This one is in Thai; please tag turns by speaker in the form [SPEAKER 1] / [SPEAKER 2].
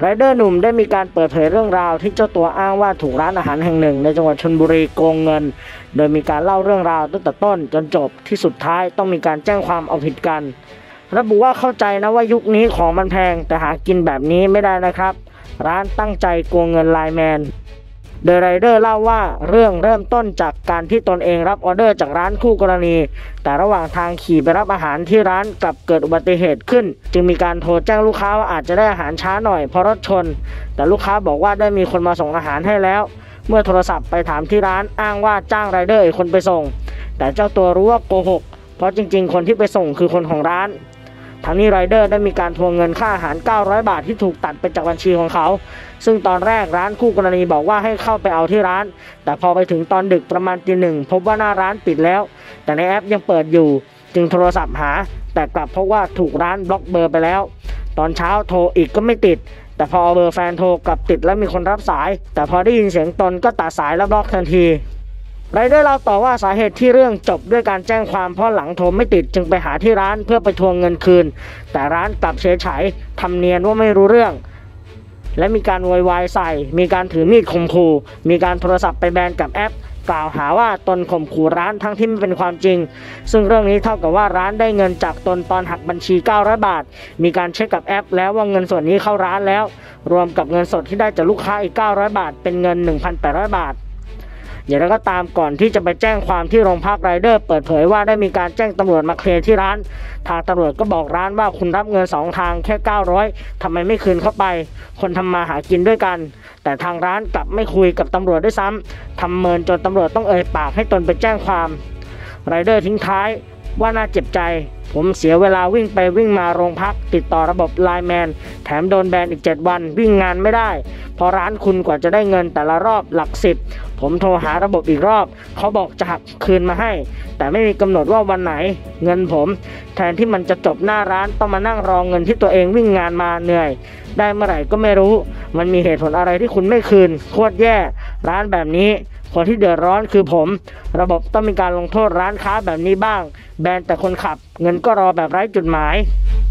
[SPEAKER 1] เดอร์หนุ่มได้มีการเปิดเผยเรื่องราวที่เจ้าตัวอ้างว่าถูกร้านอาหารแห่งหนึ่งในจังหวัดชลบุรีโกงเงินโดยมีการเล่าเรื่องราวตั้งแต่ต้นจนจบที่สุดท้ายต้องมีการแจ้งความเอาผิดกันระบุว่าเข้าใจนะว่ายุคนี้ของมันแพงแต่หากินแบบนี้ไม่ได้นะครับร้านตั้งใจโกงเงินไลน์แมนโดยไรเดอร์เล่าว่าเรื่องเริ่มต้นจากการที่ตนเองรับออเดอร์จากร้านคู่กรณีแต่ระหว่างทางขี่ไปรับอาหารที่ร้านกลับเกิดอุบัติเหตุขึ้นจึงมีการโทรแจ้งลูกค้าว่าอาจจะได้อาหารช้าหน่อยเพราะรถชนแต่ลูกค้าบอกว่าได้มีคนมาส่งอาหารให้แล้วเมื่อโทรศัพท์ไปถามที่ร้านอ้างว่าจ้างไรเดอร์อีกคนไปส่งแต่เจ้าตัวรู้ว่าโกหกเพราะจริงๆคนที่ไปส่งคือคนของร้านทั้งนี้ไรเดอร์ได้มีการทวงเงินค่าอาหาร900 บาทที่ถูกตัดไปจากบัญชีของเขาซึ่งตอนแรกร้านคู่กรณีบอกว่าให้เข้าไปเอาที่ร้านแต่พอไปถึงตอนดึกประมาณตี 1พบว่าหน้าร้านปิดแล้วแต่ในแอปยังเปิดอยู่จึงโทรศัพท์หาแต่กลับพบว่าถูกร้านบล็อกเบอร์ไปแล้วตอนเช้าโทรอีกก็ไม่ติดแต่พอเอาเบอร์แฟนโทรกลับติดและมีคนรับสายแต่พอได้ยินเสียงตนก็ตัดสายและบล็อกทันทีไรเดอร์เล่าต่อว่าสาเหตุที่เรื่องจบด้วยการแจ้งความเพราะหลังโทรไม่ติดจึงไปหาที่ร้านเพื่อไปทวงเงินคืนแต่ร้านกลับเฉยทำเนียนว่าไม่รู้เรื่องและมีการโวยวายใส่มีการถือมีดข่มขู่มีการโทรศัพท์ไปแบนกับแอปกล่าวหาว่าตนข่มขู่ร้านทั้งที่ไม่เป็นความจริงซึ่งเรื่องนี้เท่ากับว่าร้านได้เงินจากตนตอนหักบัญชี900 บาทมีการเช็คกับแอปแล้วว่าเงินส่วนนี้เข้าร้านแล้วรวมกับเงินสดที่ได้จากลูกค้าอีก900 บาทเป็นเงิน 1,800 บาทอย่างไรก็ตามก่อนที่จะไปแจ้งความที่โรงพักไรเดอร์เปิดเผยว่าได้มีการแจ้งตำรวจมาเคลียร์ที่ร้านทางตำรวจก็บอกร้านว่าคุณรับเงิน2ทางแค่900ทำไมไม่คืนเข้าไปคนทำมาหากินด้วยกันแต่ทางร้านกลับไม่คุยกับตำรวจด้วยซ้ำทำเมินจนตำรวจต้องเอ่ยปากให้ตนไปแจ้งความไรเดอร์ทิ้งท้ายว่าน่าเจ็บใจผมเสียเวลาวิ่งไปวิ่งมาโรงพักติดต่อระบบไลน์แมนแถมโดนแบนอีก7 วันวิ่งงานไม่ได้เพราะร้านคุณกว่าจะได้เงินแต่ละรอบหลัก10ผมโทรหาระบบอีกรอบเขาบอกจะหักคืนมาให้แต่ไม่มีกำหนดว่าวันไหนเงินผมแทนที่มันจะจบหน้าร้านต้องมานั่งรอเงินที่ตัวเองวิ่งงานมาเหนื่อยได้เมื่อไหร่ก็ไม่รู้มันมีเหตุผลอะไรที่คุณไม่คืนโคตรแย่ร้านแบบนี้คนที่เดือดร้อนคือผมระบบต้องมีการลงโทษร้านค้าแบบนี้บ้างแบนแต่คนขับเงินก็รอแบบไร้จุดหมาย